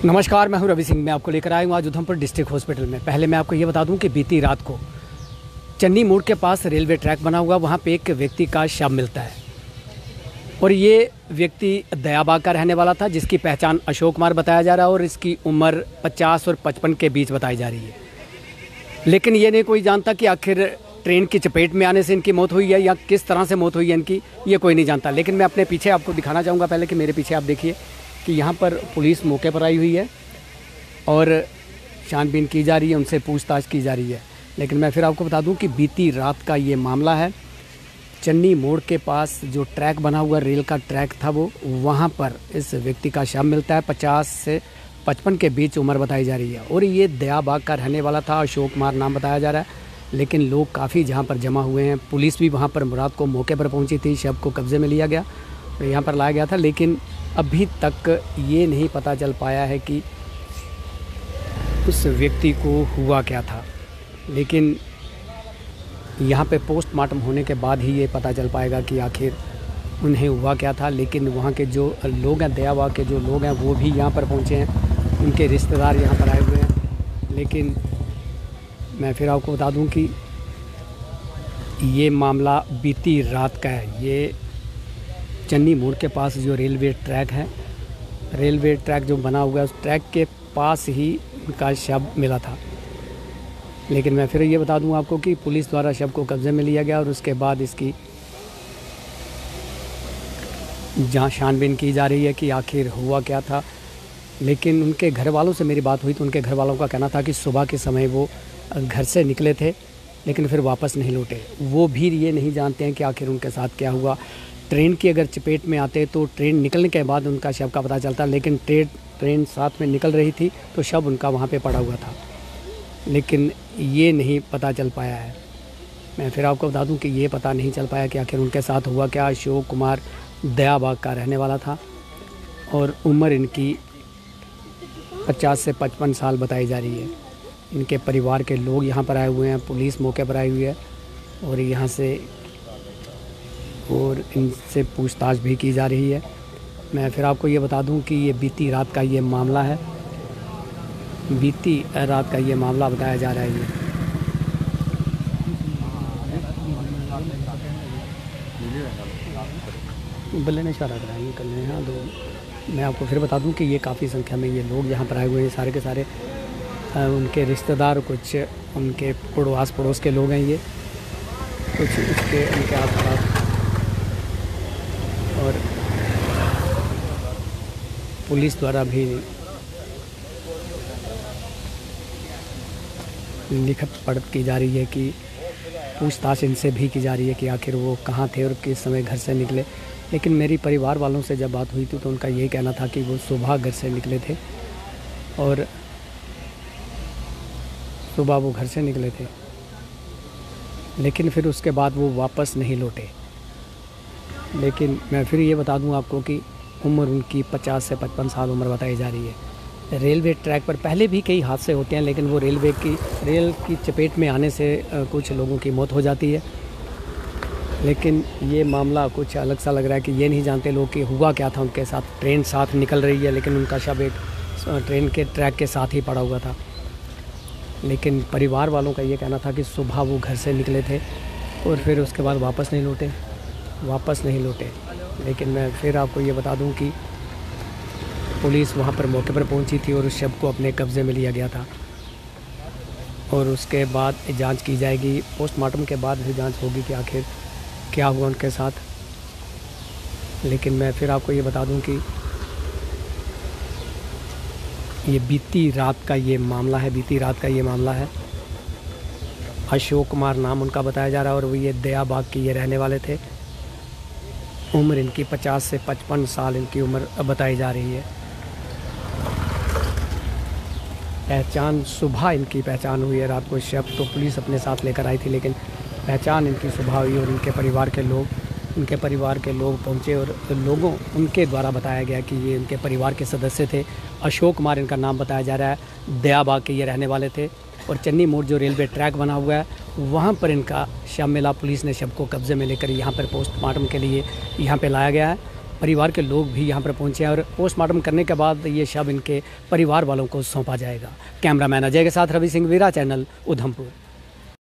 नमस्कार, मैं हूं रवि सिंह। मैं आपको लेकर आया हूं आज उधमपुर डिस्ट्रिक्ट हॉस्पिटल में। पहले मैं आपको ये बता दूं कि बीती रात को चन्नी मोड़ के पास रेलवे ट्रैक बना हुआ, वहां पे एक व्यक्ति का शव मिलता है और ये व्यक्ति दयाबाग का रहने वाला था, जिसकी पहचान अशोक कुमार बताया जा रहा है और इसकी उम्र 50 और 55 के बीच बताई जा रही है। लेकिन ये नहीं कोई जानता कि आखिर ट्रेन की चपेट में आने से इनकी मौत हुई है या किस तरह से मौत हुई है इनकी, ये कोई नहीं जानता। लेकिन मैं अपने पीछे आपको दिखाना चाहूँगा पहले कि मेरे पीछे आप देखिए कि यहाँ पर पुलिस मौके पर आई हुई है और छानबीन की जा रही है, उनसे पूछताछ की जा रही है। लेकिन मैं फिर आपको बता दूं कि बीती रात का ये मामला है। चन्नी मोड़ के पास जो ट्रैक बना हुआ रेल का ट्रैक था वो वहाँ पर इस व्यक्ति का शव मिलता है। 50 से 55 के बीच उम्र बताई जा रही है और ये दयाबाग का रहने वाला था। अशोक कुमार नाम बताया जा रहा है। लेकिन लोग काफ़ी जहाँ पर जमा हुए हैं, पुलिस भी वहाँ पर रात को मौके पर पहुँची थी, शव को कब्जे में लिया गया और यहाँ पर लाया गया था। लेकिन अभी तक ये नहीं पता चल पाया है कि उस व्यक्ति को हुआ क्या था। लेकिन यहाँ पे पोस्टमार्टम होने के बाद ही ये पता चल पाएगा कि आखिर उन्हें हुआ क्या था। लेकिन वहाँ के जो लोग हैं, दयाबाग के जो लोग हैं, वो भी यहाँ पर पहुँचे हैं, उनके रिश्तेदार यहाँ पर आए हुए हैं। लेकिन मैं फिर आपको बता दूँ कि ये मामला बीती रात का है। ये चन्नी मोड़ के पास जो रेलवे ट्रैक है, रेलवे ट्रैक जो बना हुआ है, उस ट्रैक के पास ही उनका शव मिला था। लेकिन मैं फिर ये बता दूं आपको कि पुलिस द्वारा शव को कब्जे में लिया गया और उसके बाद इसकी जांच छानबीन की जा रही है कि आखिर हुआ क्या था। लेकिन उनके घर वालों से मेरी बात हुई तो उनके घर वालों का कहना था कि सुबह के समय वो घर से निकले थे लेकिन फिर वापस नहीं लौटे। वो भी ये नहीं जानते हैं कि आखिर उनके साथ क्या हुआ। ट्रेन की अगर चपेट में आते तो ट्रेन निकलने के बाद उनका शव का पता चलता, लेकिन ट्रेन साथ में निकल रही थी तो शव उनका वहाँ पे पड़ा हुआ था। लेकिन ये नहीं पता चल पाया है। मैं फिर आपको बता दूं कि ये पता नहीं चल पाया कि आखिर उनके साथ हुआ क्या। अशोक कुमार दयाबाग का रहने वाला था और उम्र इनकी 50 से 55 साल बताई जा रही है। इनके परिवार के लोग यहाँ पर आए हुए हैं, पुलिस मौके पर आई हुई है और यहाँ से और इनसे पूछताछ भी की जा रही है। मैं फिर आपको ये बता दूं कि ये बीती रात का ये मामला है। बीती रात का ये मामला बताया जा रहा है। ये बल्ले ने इशारा कराएंगे कर लें। हाँ, तो मैं आपको फिर बता दूं कि ये काफ़ी संख्या में ये लोग यहाँ पर आए हुए हैं। सारे के सारे उनके रिश्तेदार, कुछ उनके आस पड़ोस के लोग हैं, ये कुछ उसके उनके आस पास और पुलिस द्वारा भी लिखत पढ़त की जा रही है कि पूछताछ इनसे भी की जा रही है कि आखिर वो कहाँ थे और किस समय घर से निकले। लेकिन मेरी परिवार वालों से जब बात हुई थी तो उनका यही कहना था कि वो सुबह घर से निकले थे और सुबह वो घर से निकले थे, लेकिन फिर उसके बाद वो वापस नहीं लौटे। लेकिन मैं फिर ये बता दूं आपको कि उम्र उनकी 50 से 55 साल उम्र बताई जा रही है। रेलवे ट्रैक पर पहले भी कई हादसे होते हैं, लेकिन वो रेल की चपेट में आने से कुछ लोगों की मौत हो जाती है। लेकिन ये मामला कुछ अलग सा लग रहा है कि ये नहीं जानते लोग कि हुआ क्या था उनके साथ। ट्रेन साथ निकल रही है लेकिन उनका शव एक ट्रेन के ट्रैक के साथ ही पड़ा हुआ था। लेकिन परिवार वालों का ये कहना था कि सुबह वो घर से निकले थे और फिर उसके बाद वापस नहीं लौटे। लेकिन मैं फिर आपको ये बता दूं कि पुलिस वहाँ पर मौके पर पहुँची थी और उस शव को अपने कब्ज़े में लिया गया था और उसके बाद जांच की जाएगी। पोस्टमार्टम के बाद भी जांच होगी कि आखिर क्या हुआ उनके साथ। लेकिन मैं फिर आपको ये बता दूं कि ये बीती रात का ये मामला है। अशोक कुमार नाम उनका बताया जा रहा है और वो ये दयाबाग के ये रहने वाले थे। उम्र इनकी 50 से 55 साल इनकी उम्र बताई जा रही है। सुबह इनकी पहचान हुई है। रात को शव तो पुलिस अपने साथ लेकर आई थी, लेकिन पहचान इनकी सुबह हुई और इनके परिवार के लोग पहुंचे और उनके द्वारा बताया गया कि ये इनके परिवार के सदस्य थे। अशोक कुमार इनका नाम बताया जा रहा है। दयाबाग के ये रहने वाले थे और चन्नी मोड़ जो रेलवे ट्रैक बना हुआ है वहाँ पर इनका शव मिला। पुलिस ने शव को कब्जे में लेकर यहाँ पर पोस्टमार्टम के लिए यहाँ पे लाया गया है। परिवार के लोग भी यहाँ पर पहुँचे हैं और पोस्टमार्टम करने के बाद ये शव इनके परिवार वालों को सौंपा जाएगा। कैमरामैन अजय के साथ रवि सिंह, वीरा चैनल, उधमपुर।